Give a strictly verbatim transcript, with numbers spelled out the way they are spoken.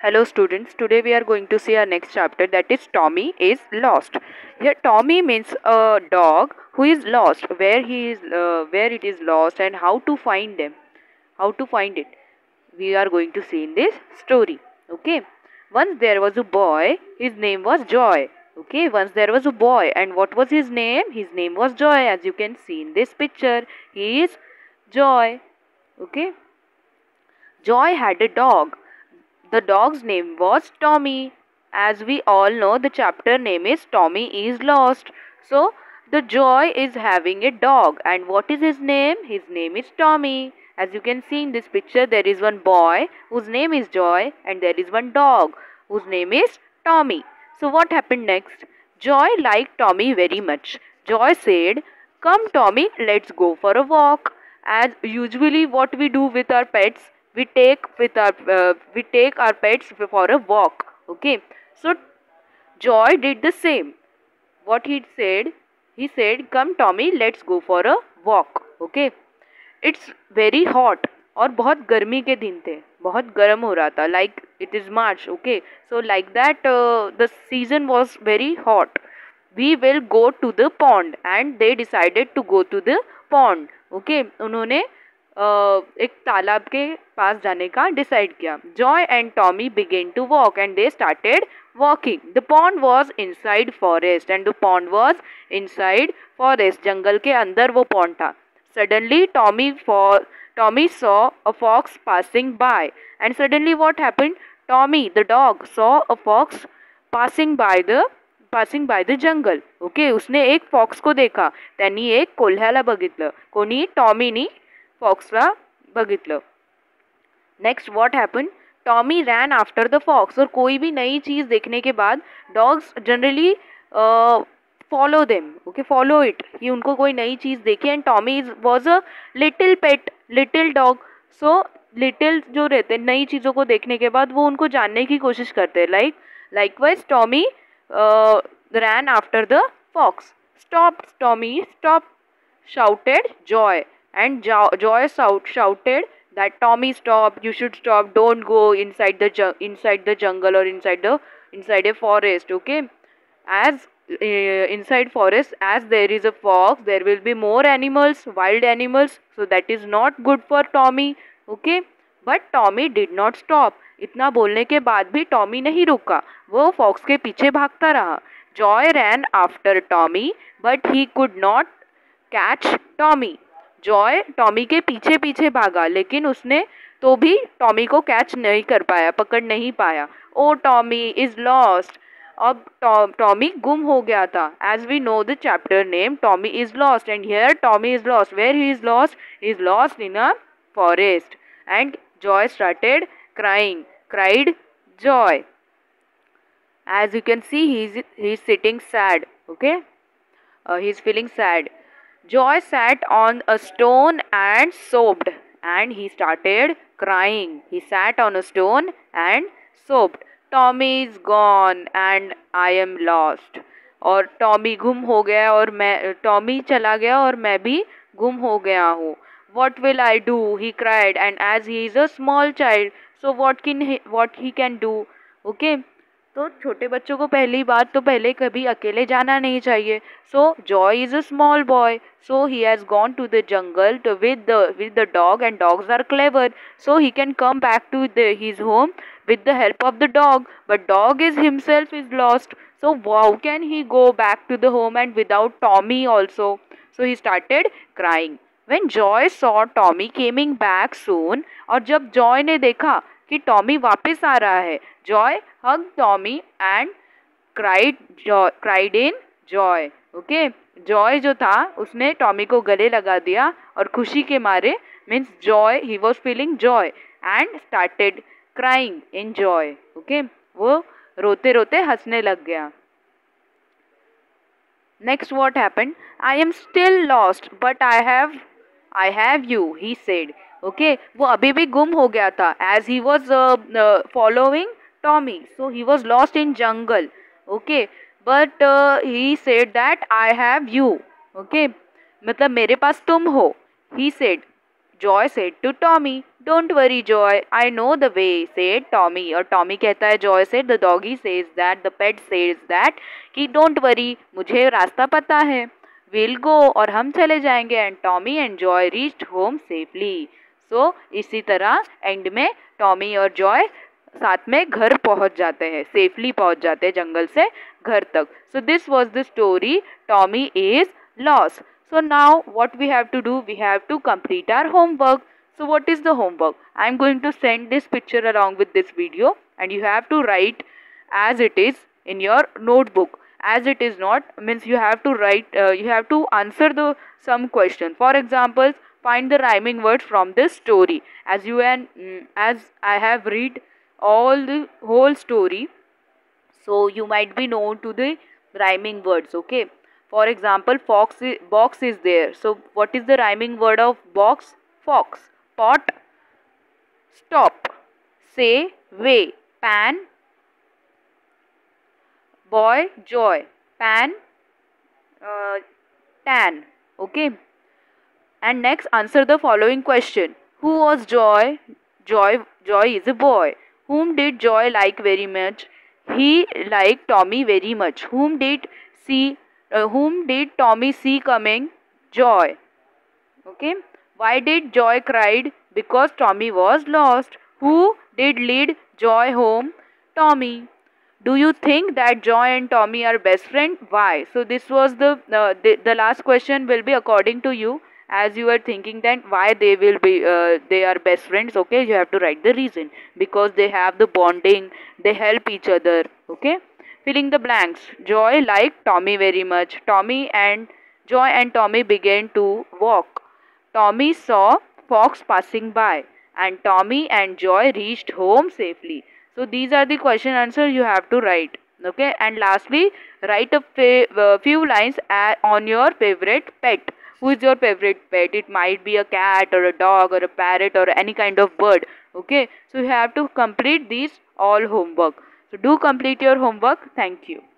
Hello students, today we are going to see our next chapter, that is Tommy is lost. Here Tommy means a dog who is lost, where he is uh, where it is lost and how to find them. How to find it. We are going to see in this story. Okay. Once there was a boy, his name was Joy. Okay, once there was a boy, and what was his name? His name was Joy, as you can see in this picture. He is Joy. Okay. Joy had a dog. The dog's name was Tommy. As we all know, the chapter name is Tommy is Lost. So, the Joy is having a dog. And what is his name? His name is Tommy. As you can see in this picture, there is one boy whose name is Joy, and there is one dog whose name is Tommy. So, what happened next? Joy liked Tommy very much. Joy said, "Come, Tommy, let's go for a walk." As usually, what we do with our pets, we take with our uh, we take our pets for a walk. Okay, so Joy did the same. What he said, he said, "Come, Tommy, let's go for a walk." Okay, it's very hot और बहुत गर्मी के दिन थे, बहुत गर्म हो रहा था, like it is March. Okay, so like that uh, the season was very hot. We will go to the pond, and they decided to go to the pond. Okay, उन्होंने uh, एक तालाब के पास जाने का डिसाइड किया. Joy and Tommy began to walk, and they started walking. The pond was inside forest, and the pond was inside forest. जंगल के अंदर वो pond था. Suddenly Tommy for Tommy saw a fox passing by, and suddenly what happened? Tommy the dog saw a fox passing by the passing by the jungle. Okay, उसने एक fox को देखा. त्यांनी एक कोल्ह्याला बघितलं. कोणी? टॉमीनी फॉक्सला बघितलं. Next what happen? Tommy ran after the fox. और कोई भी नई चीज़ देखने के बाद dogs generally follow them. Okay, follow it. कि उनको कोई नई चीज़ देखी. And Tommy was a little pet, little dog. So little जो रहते हैं नई चीज़ों को देखने के बाद वो उनको जानने की कोशिश करते हैं. Like likewise Tommy ran after the fox. "Stop, Tommy, stop!" shouted Joy. And jo- Joy shout- shouted that Tommy, stop! You should stop! Don't go inside the ju- inside the jungle or inside the inside a forest. Okay, as uh, inside forest, as there is a fox, there will be more animals, wild animals. So that is not good for Tommy. Okay, but Tommy did not stop. इतना बोलने के बाद भी Tommy नहीं रुका. वो fox के पीछे भागता रहा. Joy ran after Tommy, but he could not catch Tommy. Joy Tommy के पीछे पीछे भागा, लेकिन उसने तो भी टॉमी को कैच नहीं कर पाया, पकड़ नहीं पाया. Oh Tommy is lost. अब टॉमी गुम हो गया था. As we know the chapter name, Tommy is lost. And here Tommy is lost. Where he is lost? He is lost in a forest. And Joy started crying. Cried Joy. As you can see, he is he is sitting sad. Okay, uh, he is feeling sad. Joy sat on a stone and sobbed, and he started crying. He sat on a stone and sobbed. Tommy is gone and I am lost. और Tommy गुम हो गया और मैं Tommy चला गया और मैं भी गुम हो गया हूँ. What will I do? He cried, and as he is a small child, so what can he, what he can do? Okay, तो छोटे बच्चों को पहली बात तो पहले कभी अकेले जाना नहीं चाहिए. So Joy is a small boy, so he has gone to the jungle with the with the dog, and dogs are clever, so he can come back to the his home with the help of the dog. But dog is himself is lost, so how can he go back to the home and without Tommy also? So he started crying. When Joy saw Tommy coming back soon, और जब Joy ने देखा कि Tommy वापस आ रहा है, Joy hug Tommy and cried cried in joy. Okay, Joy जो था उसने टॉमी को गले लगा दिया और खुशी के मारे, means joy, he was feeling joy and started crying in joy. Okay, वो रोते रोते हंसने लग गया. Next what happened? I am still lost but I have I have you, he said. Okay, वो अभी भी गुम हो गया था. As he was following Tommy, so he was lost in jungle. Okay, but he said that I have you. Okay, मतलब मेरे पास तुम हो. ही said, Joy said to Tommy, "Don't worry, Joy. I know the way," said Tommy. और Tommy कहता है Joy से, the doggy says that, the pet says that कि don't worry, मुझे रास्ता पता है. We'll go, और हम चले जाएंगे. And Tommy and Joy reached home safely. So इसी तरह एंड में टॉमी और जॉय साथ में घर पहुंच जाते हैं, सेफली पहुंच जाते हैं जंगल से घर तक. So this was the story Tommy is lost. So now what we have to do, we have to complete our homework. So what is the homework? I am going to send this picture along with this video and you have to write as it is in your notebook. As it is not means you have to write, uh, you have to answer the some question. For example, find the rhyming words from this story. As you and mm, as I have read all the whole story, so you might be known to the rhyming words. Okay. For example, fox is, box is there. So what is the rhyming word of box? Fox. Pot, stop. Say, way. Pan, boy, joy. Pan, uh, tan. Okay. And next, answer the following question. Who was Joy? Joy, Joy is a boy. Whom did Joy like very much? He liked Tommy very much. Whom did see? Uh, whom did Tommy see coming? Joy. Okay. Why did Joy cried? Because Tommy was lost. Who did lead Joy home? Tommy. Do you think that Joy and Tommy are best friends? Why? So this was the, uh, the the last question will be according to you. As you are thinking that why they will be uh, they are best friends. Okay, you have to write the reason. Because they have the bonding, they help each other. Okay. Filling the blanks. Joy liked Tommy very much. Tommy and Joy and Tommy began to walk. Tommy saw Fox passing by and Tommy and Joy reached home safely. So these are the question answer you have to write. Okay, and lastly, write a uh, few lines on your favorite pet. Who is your favorite pet? It might be a cat or a dog or a parrot or any kind of bird. Okay, so you have to complete these all homework. So do complete your homework. Thank you.